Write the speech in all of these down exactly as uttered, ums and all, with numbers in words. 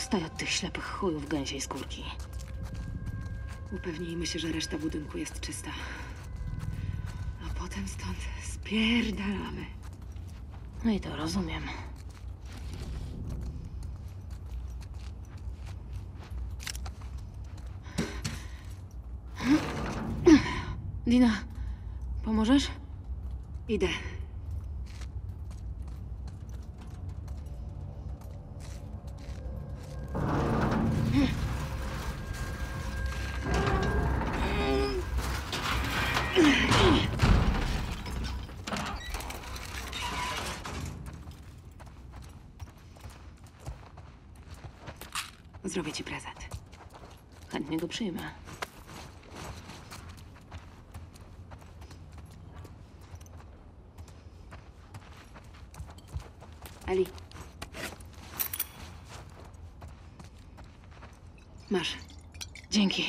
Odstań od tych ślepych chujów gęsiej skórki. Upewnijmy się, że reszta budynku jest czysta. A potem stąd spierdalamy. No i to rozumiem. Dina, pomożesz? Idę. Zrobię ci prezent. Chętnie go przyjmę. Eli. Masz. Dzięki.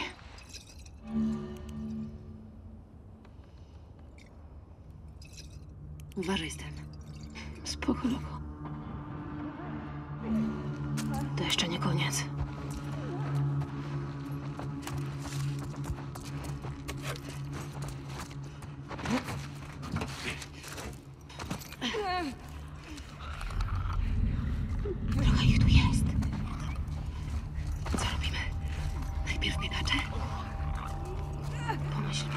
Uważaj z tym. Spoko, logo. To jeszcze nie koniec. Trochę ich tu jest. Co robimy? Najpierw biegacze? Pomyślmy.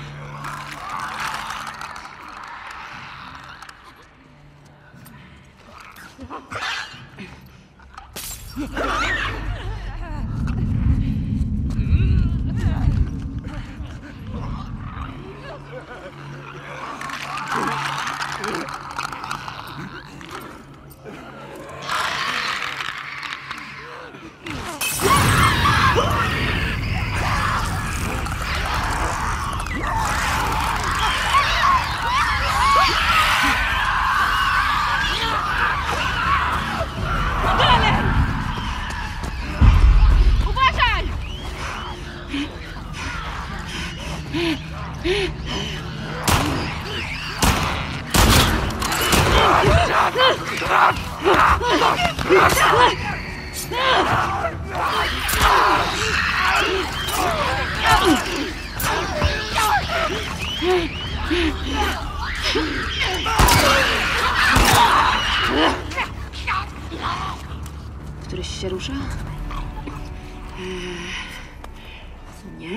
Któryś się rusza? Eee, nie.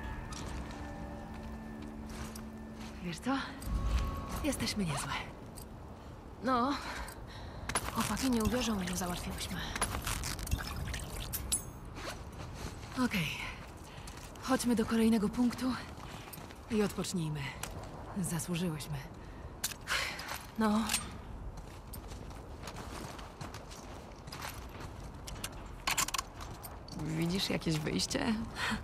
Wiesz co? Jesteśmy niezłe. No. Chłopaki nie uwierzą, że załatwiłyśmy. Okej. Chodźmy do kolejnego punktu i odpocznijmy. Zasłużyłyśmy. No. Widzisz jakieś wyjście?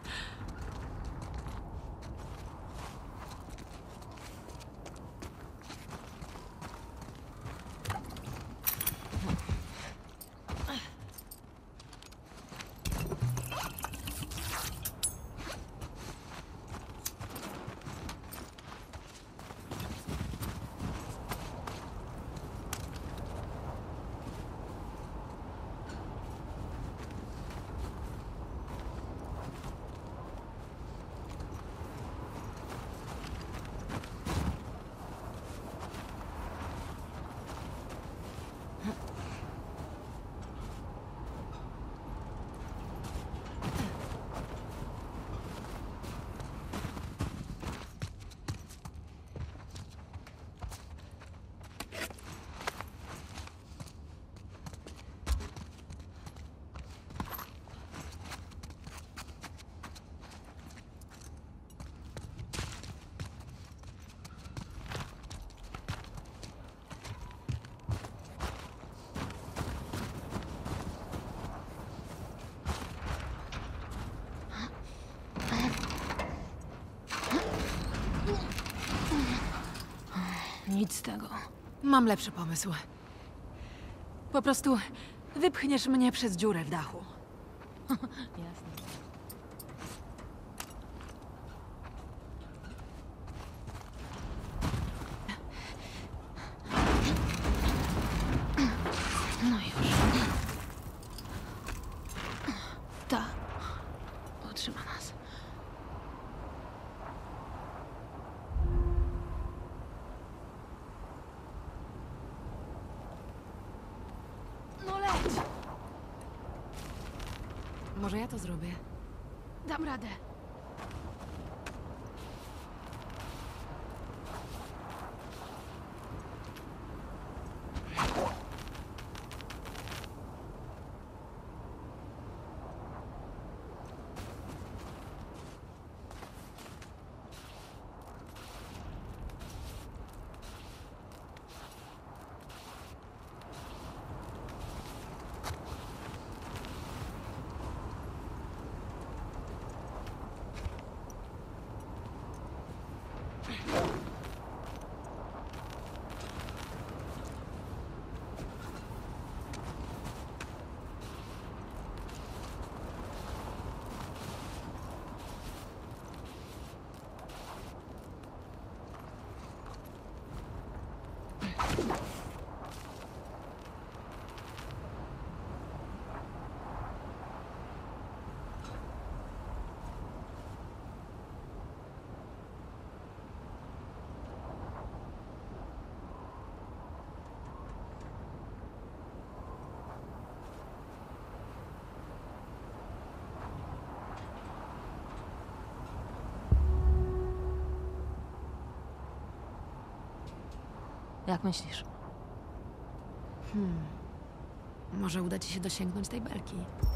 Nic z tego. Mam lepszy pomysł. Po prostu wypchniesz mnie przez dziurę w dachu. Jasne. No już. Może ja to zrobię. Dam radę. Jak myślisz? Hmm. Może uda ci się dosięgnąć tej belki.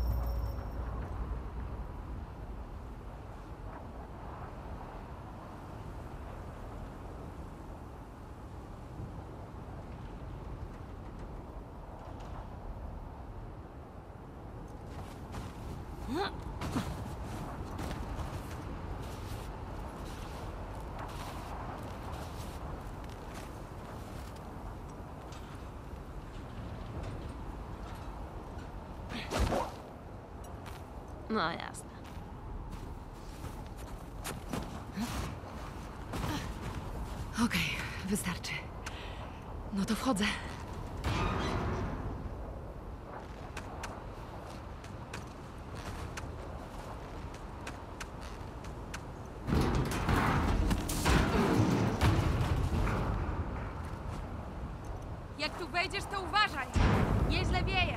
No jasne. Okej, wystarczy. No to wchodzę. Jak tu wejdziesz, to uważaj! Nieźle wieje!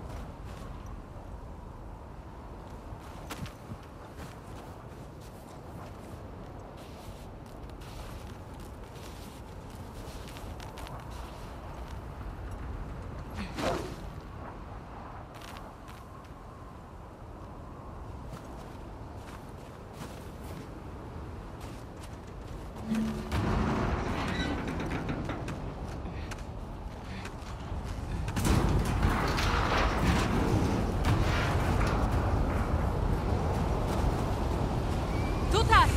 Tutaj!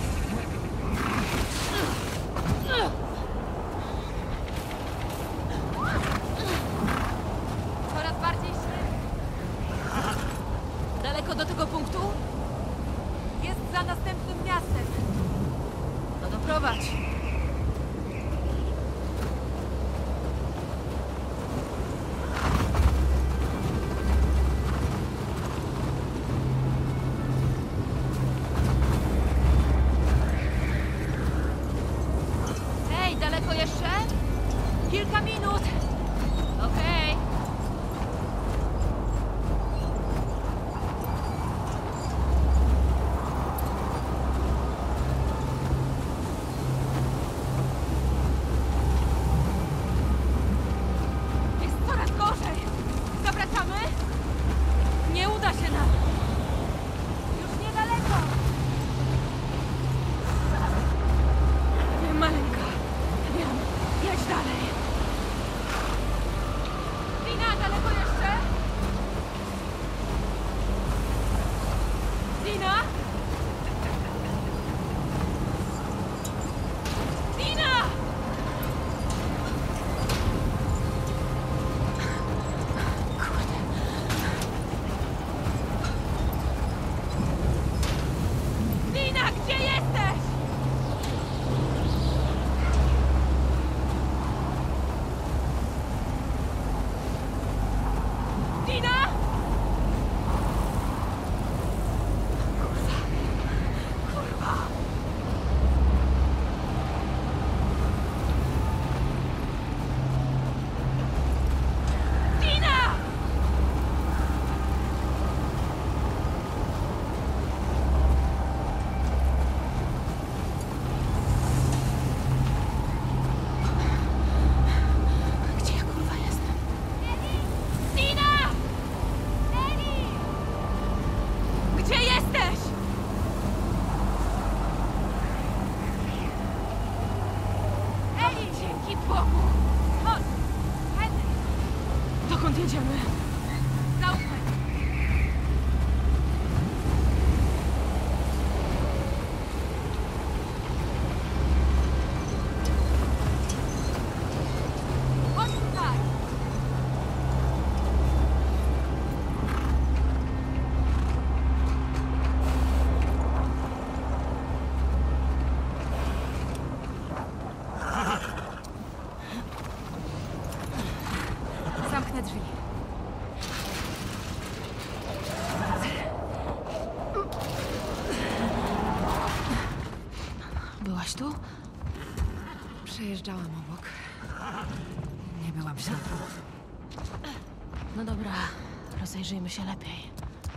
Coraz bardziej średnio. Daleko do tego punktu? Jest za następnym miastem. No doprowadź. Hej, daleko jeszcze? Kilka minut! Okej. Jest coraz gorzej! Zawracamy? Nie uda się nam! Już niedaleko! Maleńka! Wiem, jedź dalej! boku! Chodź! Henry! Dokąd jedziemy? Zaufaj! Chodź tutaj! Zamknę drzwi. Byłaś tu? Przejeżdżałam obok. Nie byłam w środku. No dobra, rozejrzyjmy się lepiej.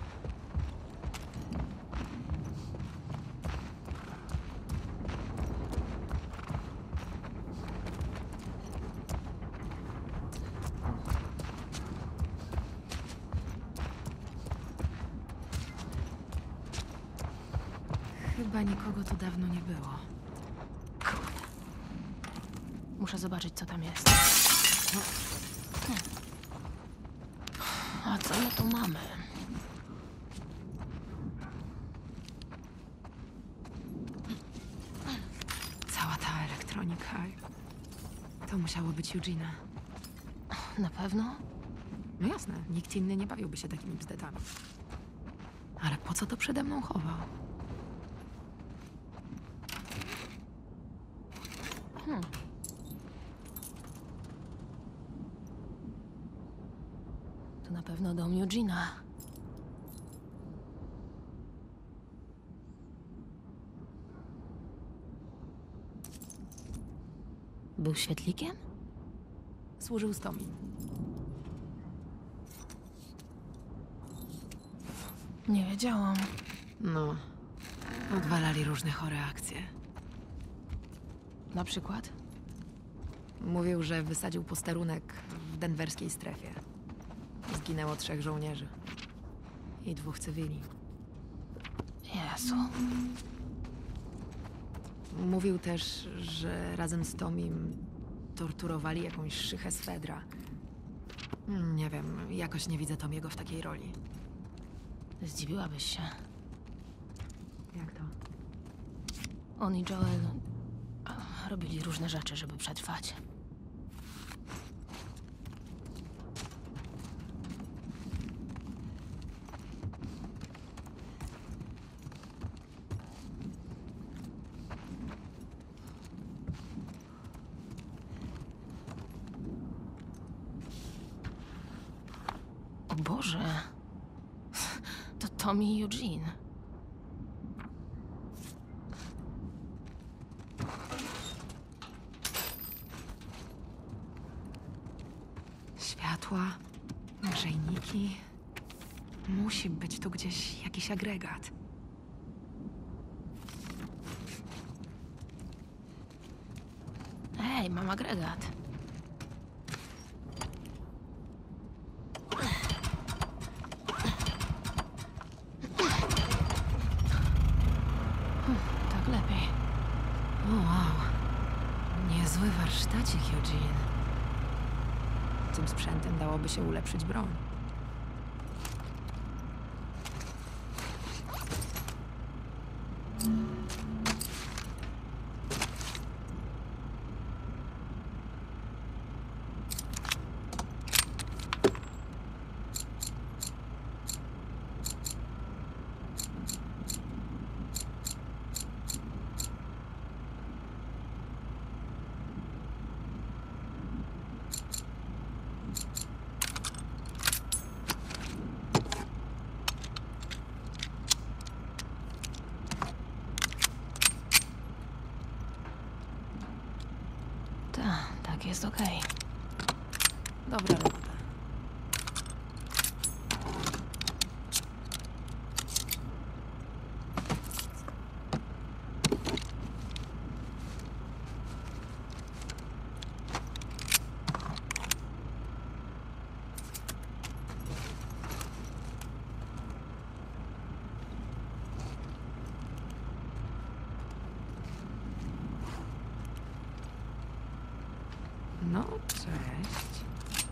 Chyba nikogo tu dawno nie było. Kurde. Muszę zobaczyć, co tam jest. No. Hmm. A co my tu mamy? Cała ta elektronika. To musiało być Eugena. Na pewno? No jasne, nikt inny nie bawiłby się takimi bzdetami. Ale po co to przede mną chował? Hmm. To na pewno dom Eugena. Był świetlikiem? Służył z Tommy. Nie wiedziałam. No, odwalali różne chore akcje. Na przykład? Mówił, że wysadził posterunek w denwerskiej strefie. Zginęło trzech żołnierzy. I dwóch cywili. Jezu. Mówił też, że razem z Tomim torturowali jakąś szychę z Fedra. Mm, Nie wiem, jakoś nie widzę Tomiego w takiej roli. Zdziwiłabyś się. Jak to? On i Joel a, robili różne rzeczy, żeby przetrwać. O Boże. To Tommy i Eugene. Światła, grzejniki. Musi być tu gdzieś jakiś agregat. Ej, mam agregat. Hm, tak lepiej. O, wow. Niezły warsztacik, Eugene. Tym sprzętem dałoby się ulepszyć broń. Tak, tak jest okej. Dobra robota. No, cześć.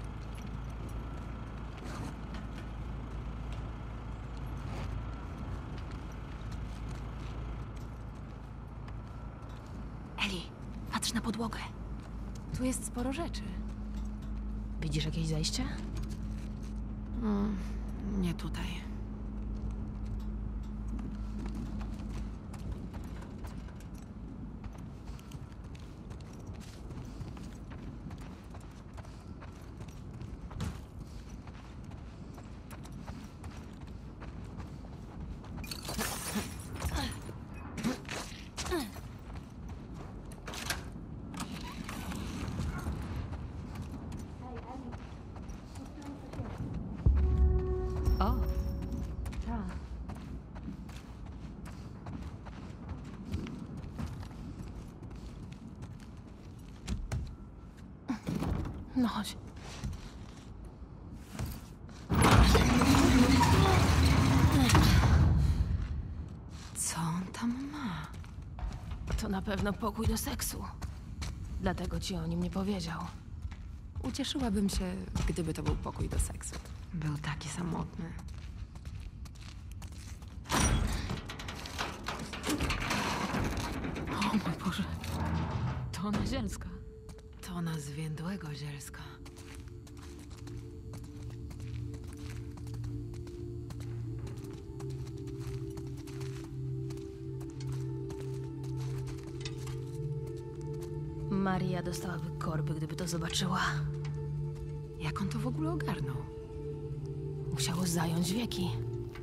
Eli, patrz na podłogę. Tu jest sporo rzeczy. Widzisz jakieś zejście? Mm, nie tutaj. O, no chodź. Co on tam ma? To na pewno pokój do seksu. Dlatego ci o nim nie powiedział. Ucieszyłabym się, gdyby to był pokój do seksu. Był taki samotny. O mój Boże. To ona zielska. To ona zwiędłego zielska. Maria dostałaby korby, gdyby to zobaczyła. Jak on to w ogóle ogarnął? Musiało zająć wieki.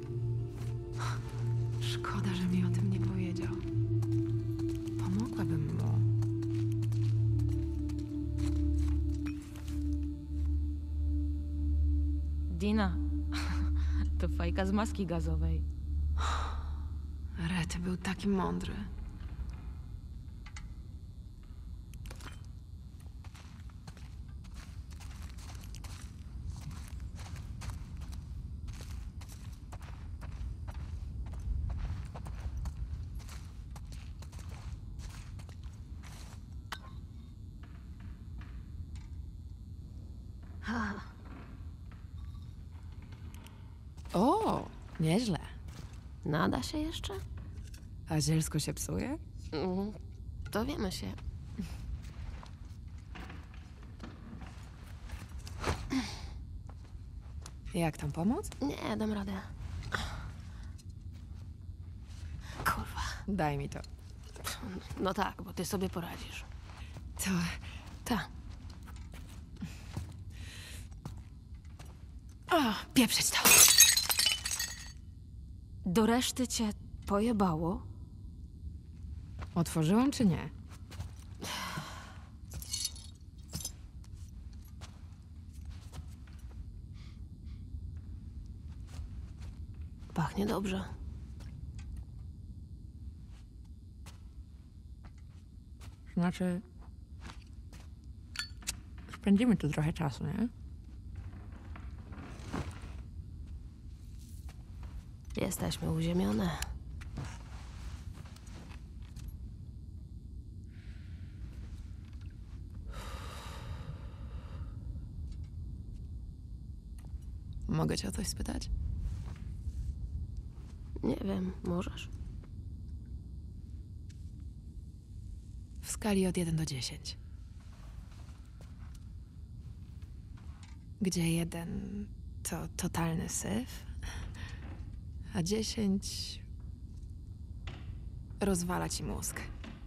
Szkoda, że mi o tym nie powiedział. Pomogłabym mu. Dina, to fajka z maski gazowej. Rety był taki mądry. Ha, O, nieźle. nada się jeszcze? A zielsko się psuje? Mm, dowiemy się. Jak tam pomóc? Nie, dam radę. Kurwa. Daj mi to. No tak, bo ty sobie poradzisz. To... Tak. O, pieprzyć to. Do reszty cię pojebało? Otworzyłam czy nie? Pachnie dobrze. Znaczy... Spędzimy tu trochę czasu, nie? Jesteśmy uziemione. Mogę cię o coś spytać? Nie wiem, możesz? W skali od jeden do dziesięć. Gdzie jeden to totalny syf, a dziesięć rozwala ci mózg.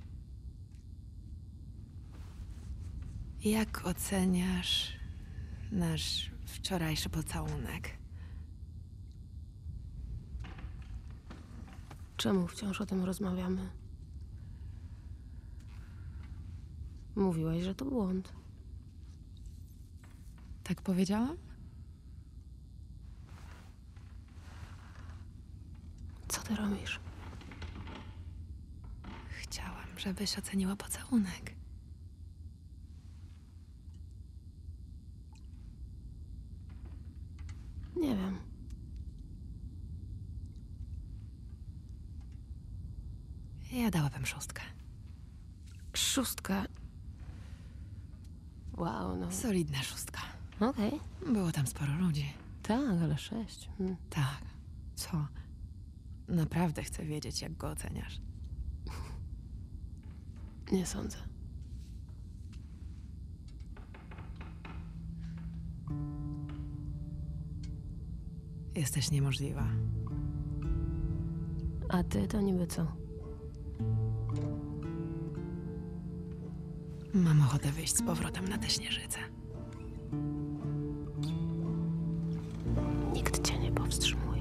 Jak oceniasz nasz wczorajszy pocałunek? Czemu wciąż o tym rozmawiamy? Mówiłaś, że to błąd. Tak powiedziałam? Co ty robisz? Chciałam, żebyś oceniła pocałunek. Nie wiem. Ja dałabym szóstkę. Szóstka. Wow, no. Solidna szóstka. Okej. Było tam sporo ludzi. Tak, ale sześć. Hmm. Tak. Co? Naprawdę chcę wiedzieć, jak go oceniasz. Nie sądzę. Jesteś niemożliwa. A ty to niby co? Mam ochotę wyjść z powrotem na tę śnieżycę. Nikt cię nie powstrzymuje.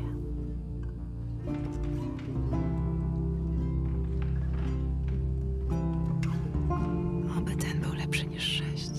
Oby ten był lepszy niż sześć.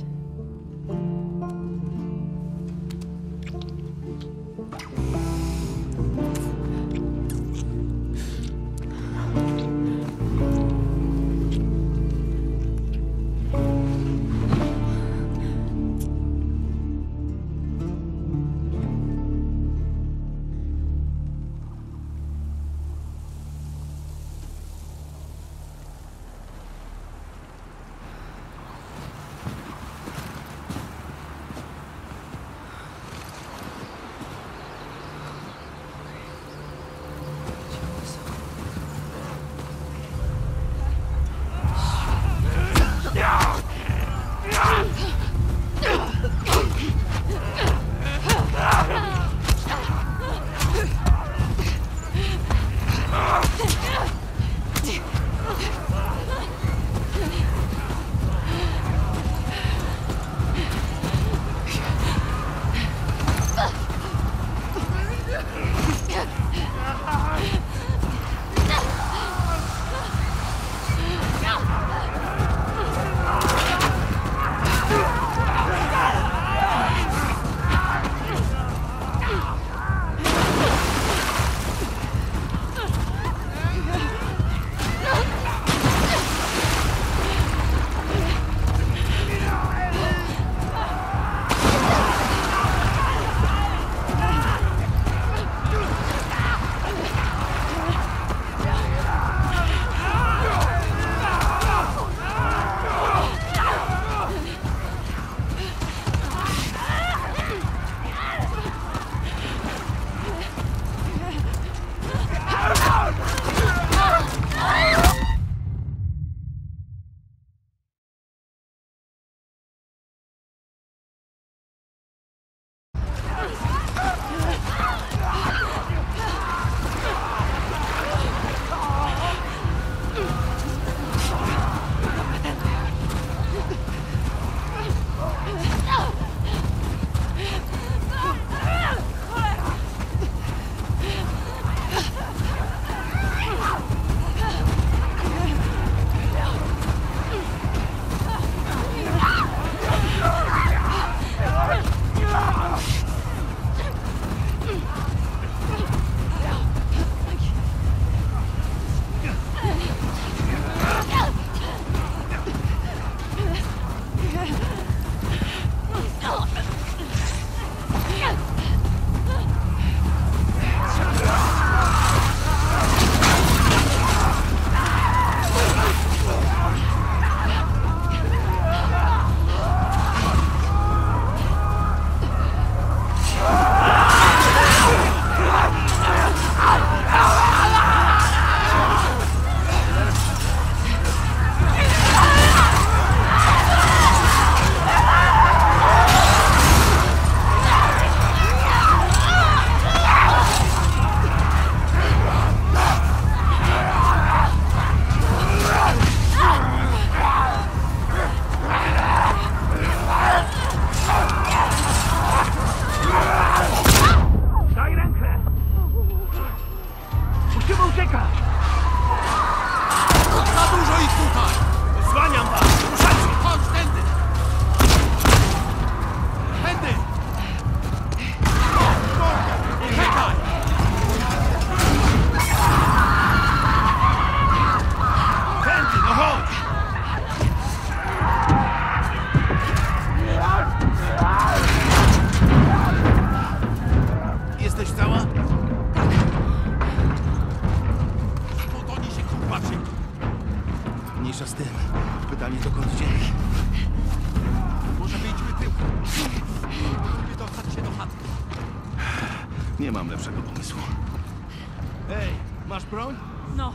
Nie mam lepszego pomysłu. Ej, masz broń? No.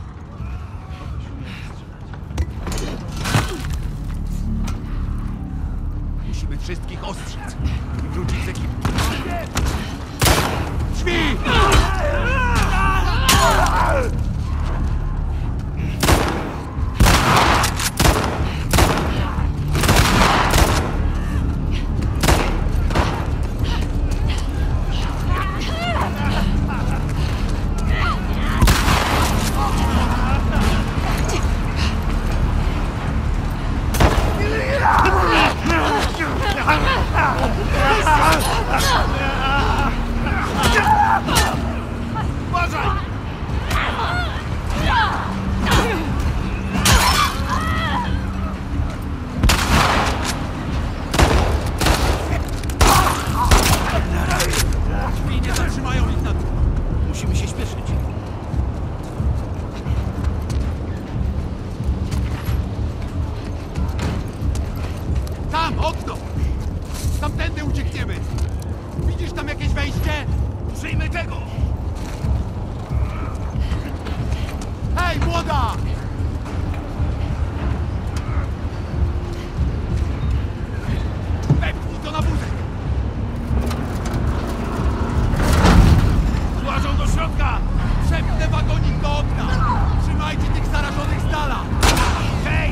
Musimy wszystkich ostrzec i wrócić z ekipą. Drzwi! Uważaj! Drzwi nie zatrzymają ich na dół. Musimy się śpieszyć. Tam, okno! Tamtędy uciekniemy! Widzisz tam jakieś wejście? Użyjmy tego! Hej, młoda! Wepchnij to na wózek! Włażą do środka! Przepnę wagonik do okna! Trzymajcie tych zarażonych z dala! Hej!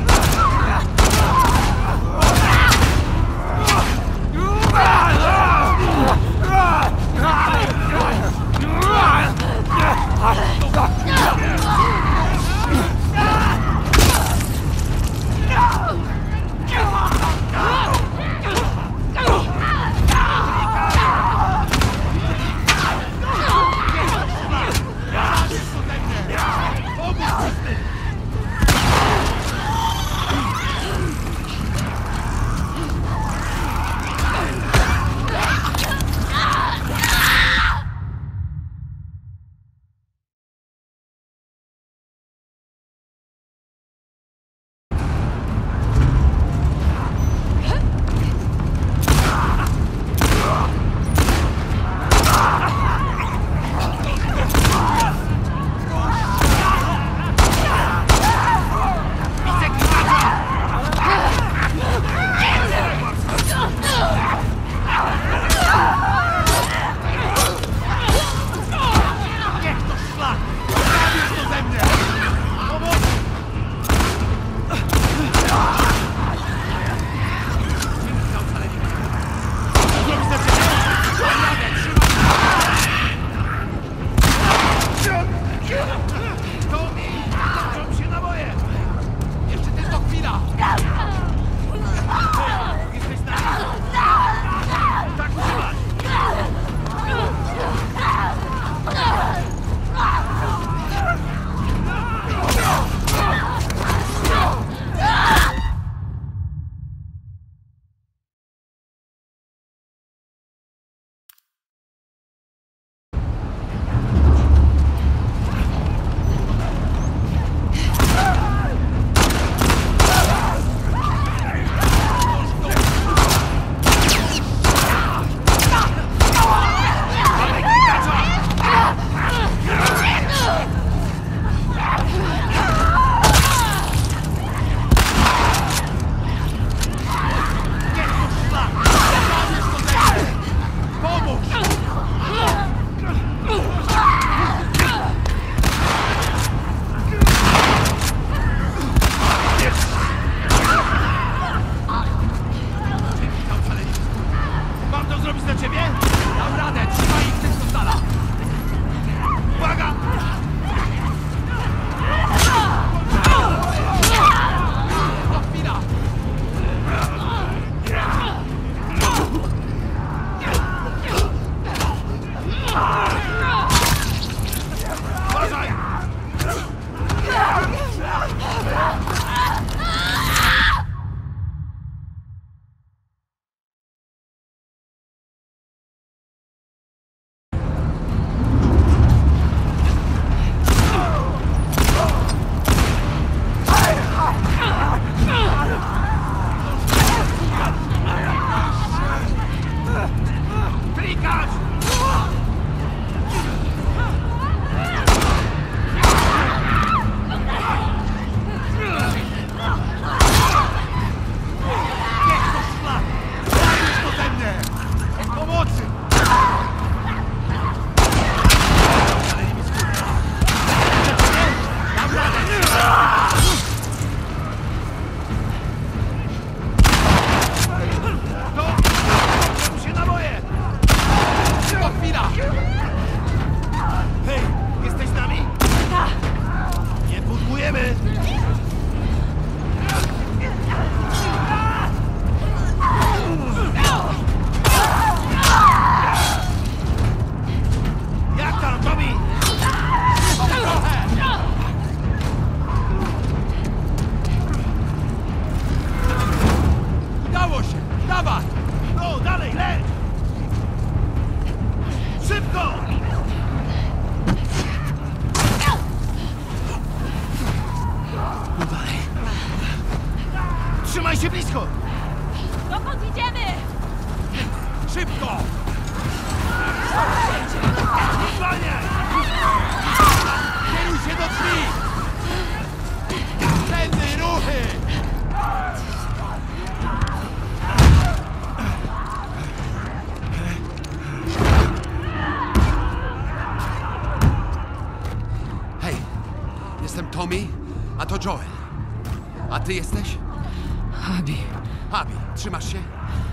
Szybko! Panie! Kieruj się do drzwi! Cenny, ruchy! Hej, jestem Tommy, a to Joel. A ty jesteś? Abi. Abi, trzymasz się?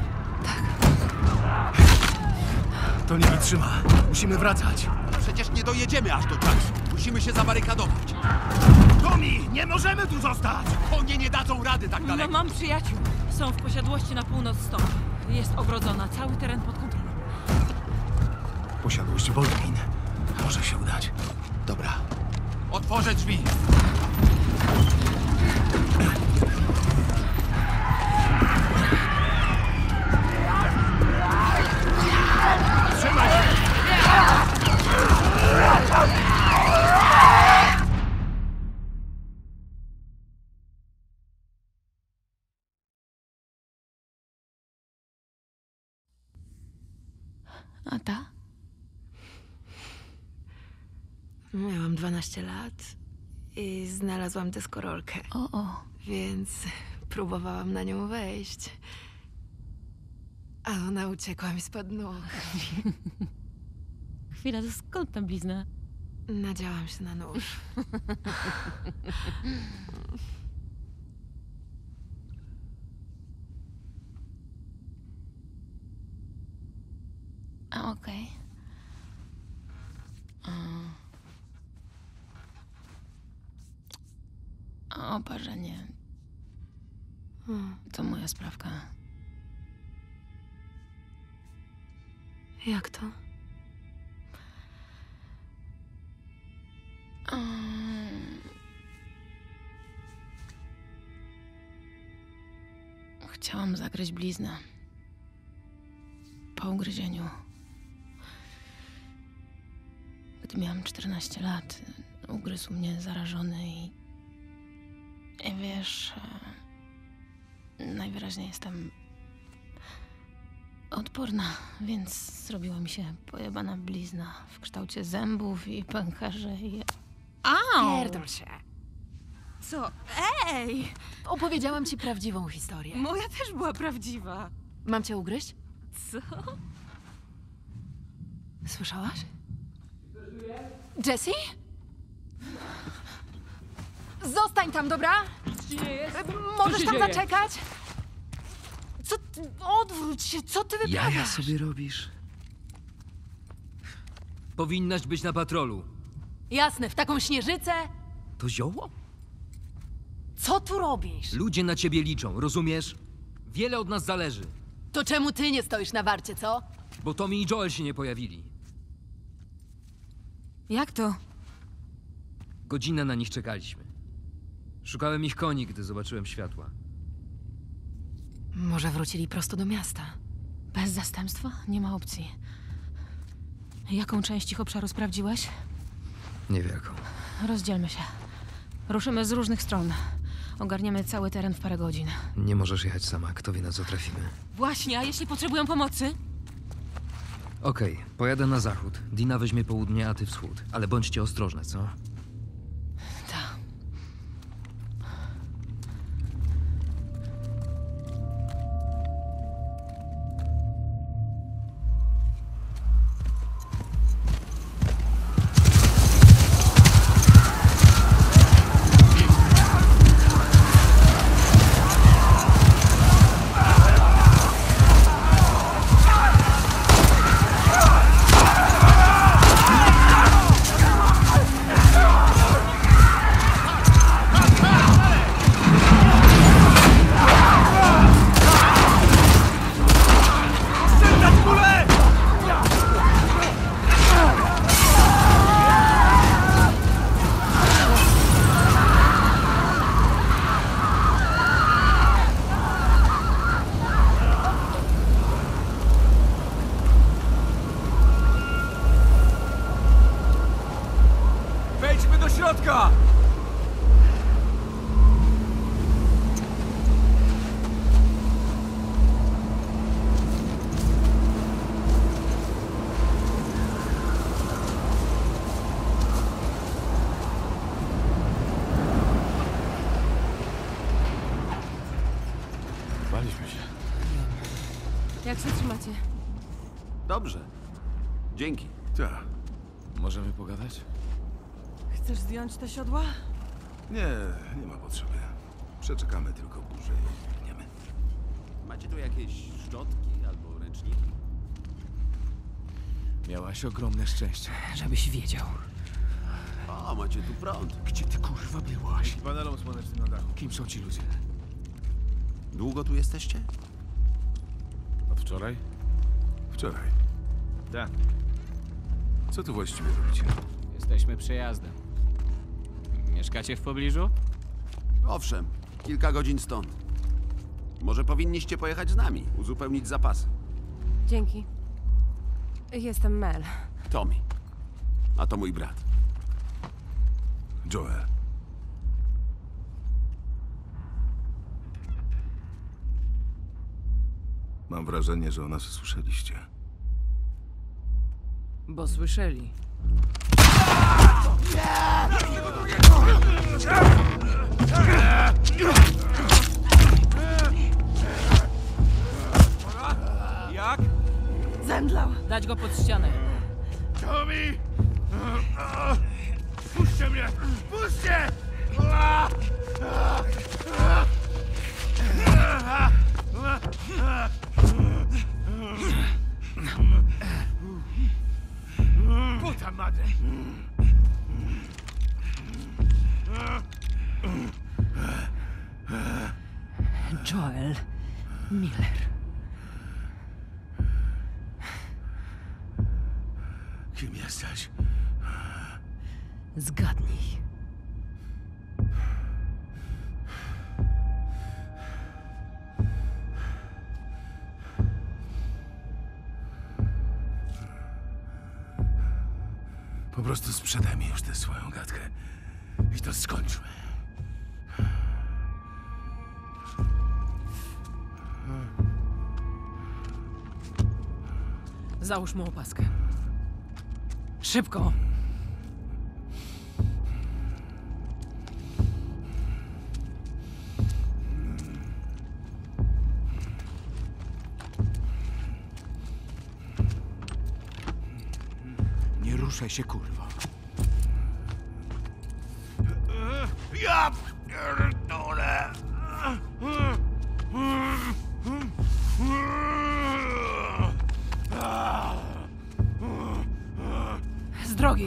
To nie wytrzyma. Musimy wracać. Przecież nie dojedziemy aż do Jacksu. Musimy się zabarykadować. Tommy, nie możemy tu zostać! Konie nie dadzą rady tak No, daleko. mam przyjaciół. Są w posiadłości na północ stąd. Jest ogrodzona, cały teren pod kontrolą. Posiadłość Baldwin. Może się udać. Dobra. Otworzę drzwi. Trzymaj się! A ta? Miałam dwanaście lat i znalazłam deskorolkę, O, o. więc próbowałam na nią wejść. A ona uciekła mi spod nóg. Chwila, to skąd ta blizna? Nadziałam się na nóż. A, okej. A oparzenie. Hmm. To moja sprawka. Jak to? Mm. Chciałam zakryć bliznę. Po ugryzieniu. Gdy miałam czternaście lat, ugryzł mnie zarażony i... I wiesz... e, Najwyraźniej jestem... odporna, więc zrobiła mi się pojebana blizna w kształcie zębów i pęcherzy i... Au! Pierdol się. Co? Ej! Opowiedziałam ci prawdziwą historię. Moja też była prawdziwa. Mam cię ugryźć? Co? Słyszałaś? Jessie? Zostań tam, dobra? Możesz tam zaczekać? Co ty? Odwróć się, co ty wyprawiasz? Jaja sobie robisz? Powinnaś być na patrolu. Jasne, w taką śnieżycę? To zioło? Co tu robisz? Ludzie na ciebie liczą, rozumiesz? Wiele od nas zależy, To czemu ty nie stoisz na warcie, co? bo Tommy i Joel się nie pojawili. Jak to? Godzinę na nich czekaliśmy. Szukałem ich koni, gdy zobaczyłem światła. Może wrócili prosto do miasta. Bez zastępstwa? Nie ma opcji. Jaką część ich obszaru sprawdziłeś? Niewielką. Rozdzielmy się. Ruszymy z różnych stron. Ogarniemy cały teren w parę godzin. Nie możesz jechać sama, kto wie na co trafimy. Właśnie, a jeśli potrzebują pomocy? Okej, pojadę na zachód. Dina weźmie południe, a ty wschód. Ale bądźcie ostrożne, co? Tak. Wejdźmy do środka! trzymacie? Dobrze. Dzięki. Tak. Możemy pogadać? Chcesz zdjąć te siodła? Nie, nie ma potrzeby. Przeczekamy tylko burzę i biegniemy. Macie tu jakieś szczotki albo ręczniki? Miałaś ogromne szczęście. Żebyś wiedział. O, macie tu prąd. Gdzie ty kurwa byłaś? Panelom słonecznym na dachu. Kim są ci ludzie? Długo tu jesteście? Od wczoraj? Wczoraj. Tak. Co tu właściwie robicie? Jesteśmy przejazdem. Mieszkacie w pobliżu? Owszem, kilka godzin stąd. Może powinniście pojechać z nami, uzupełnić zapasy. Dzięki. Jestem Mel. Tommy. A to mój brat. Joel. Mam wrażenie, że o nas słyszeliście. Bo słyszeli. Jak? Zemdlał! Dać go pod ścianę. Tommy! Puśćcie mnie! Puśćcie! Puta madre! Joel Miller. Kim jesteś? Zgadnij. Po prostu sprzedaj mi już tę swoją gadkę. I to skończmy. Załóż mu opaskę. Szybko! Nie ruszaj się, kurwa. Ja pierdolę! Z drogi!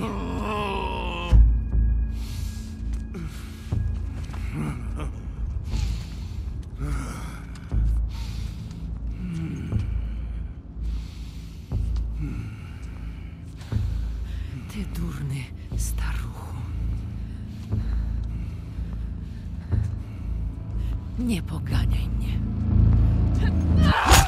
Ty durny staruchu. Nie poganiaj mnie.